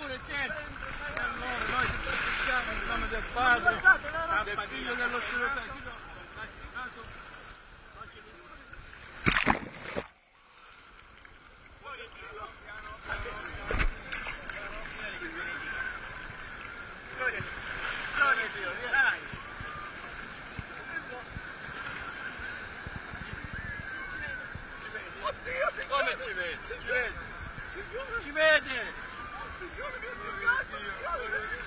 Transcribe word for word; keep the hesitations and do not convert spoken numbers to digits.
pure certo. Allora noi ti battezziamo in nome del Padre, del Figlio e dello Spirito Santo. Come ci vede? Ci vede? Ci vede? Signore mio Dio!